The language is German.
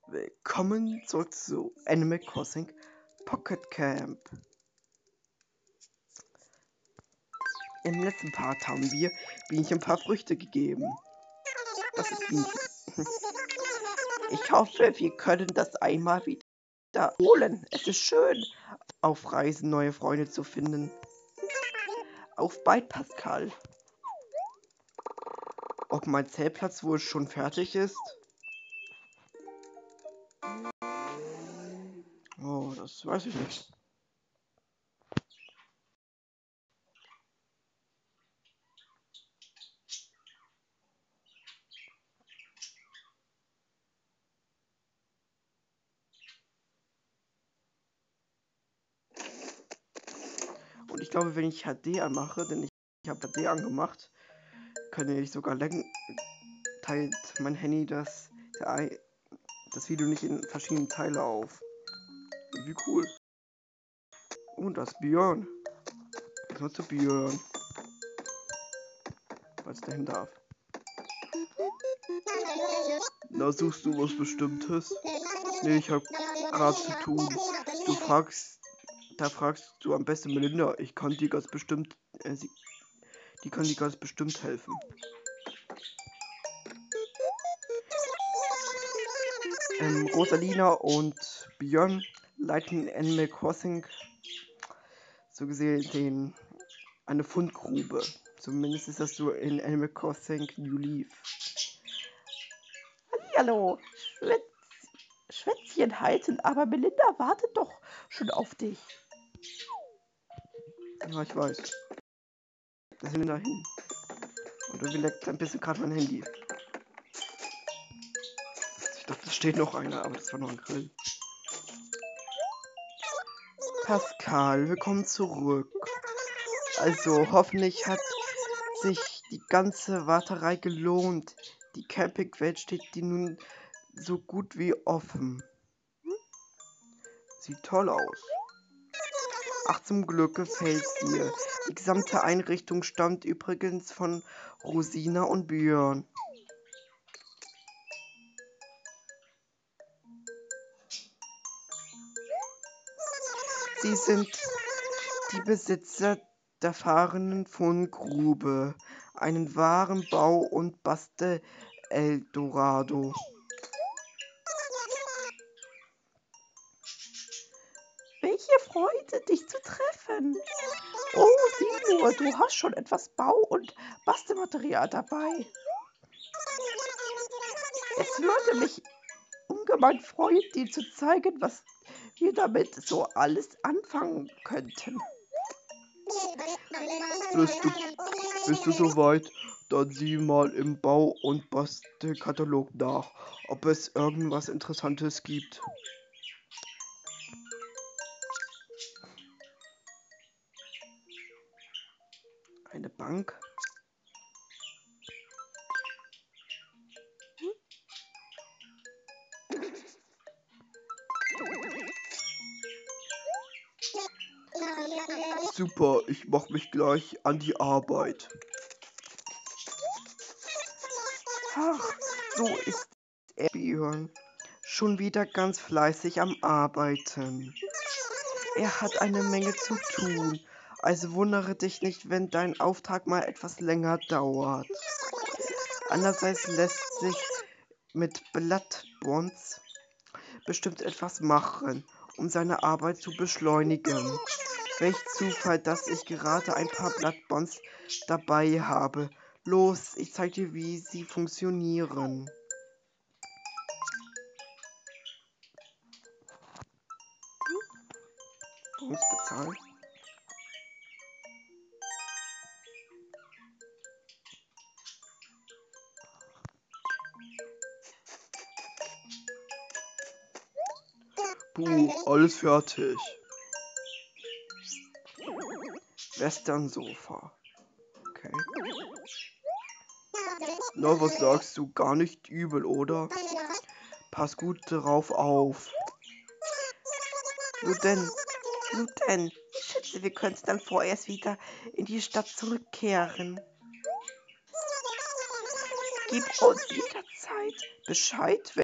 Willkommen zurück zu Animal Crossing Pocket Camp. Im letzten Part haben wir Bienchen ein paar Früchte gegeben. Das ist Bienchen. Ich hoffe, wir können das einmal wiederholen. Es ist schön, auf Reisen neue Freunde zu finden. Auf bald, Pascal. Ob mein Zeltplatz wohl schon fertig ist? Oh, das weiß ich nicht. Und ich glaube, wenn ich HD anmache, denn ich habe HD angemacht, kann ich sogar teilt mein Handy das Video nicht in verschiedene Teile auf. Wie cool. Und das Björn. Erstmal zu Björn. Falls der hin darf. Na, suchst du was Bestimmtes? Nee, ich hab grad zu tun. Da fragst du am besten Melinda. Ich kann dir ganz bestimmt, die kann dir ganz bestimmt helfen. Rosalina und Björn leiten Animal Crossing so gesehen eine Fundgrube. Zumindest ist das so in Animal Crossing New Leaf. Hallo, Schwätzchen halten, aber Melinda wartet doch schon auf dich. Ja, ich weiß. Da sind wir dahin. Und irgendwie leckt ein bisschen gerade mein Handy. Ich dachte, da steht noch einer, aber das war noch ein Grill. Pascal, willkommen zurück. Also, hoffentlich hat sich die ganze Warterei gelohnt. Die Campingwelt steht dir nun so gut wie offen. Sieht toll aus. Ach, zum Glück gefällt's dir. Die gesamte Einrichtung stammt übrigens von Rosina und Björn. Sie sind die Besitzer der fahrenden Fundgrube, einen wahren Bau- und Bastel-Eldorado. Welche Freude, dich zu treffen! Oh, sieh nur, du hast schon etwas Bau- und Bastelmaterial dabei. Es würde mich ungemein freuen, dir zu zeigen, was wir damit so alles anfangen könnten. Bist du soweit? Dann sieh mal im Bau- und Bastelkatalog nach, ob es irgendwas Interessantes gibt. Eine Bank? Super, ich mach mich gleich an die Arbeit. Ach, so ist er, Björn. Schon wieder ganz fleißig am Arbeiten. Er hat eine Menge zu tun, also wundere dich nicht, wenn dein Auftrag mal etwas länger dauert. Andererseits lässt sich mit Blattbonds bestimmt etwas machen, um seine Arbeit zu beschleunigen. Welch Zufall, dass ich gerade ein paar Blattbonds dabei habe. Los, ich zeige dir, wie sie funktionieren. Bonds bezahlen. Alles fertig. Western-Sofa. Okay. Na, was sagst du? Gar nicht übel, oder? Pass gut drauf auf. Nun denn, ich schätze, wir könnten dann vorerst wieder in die Stadt zurückkehren. Gib uns jederzeit Bescheid,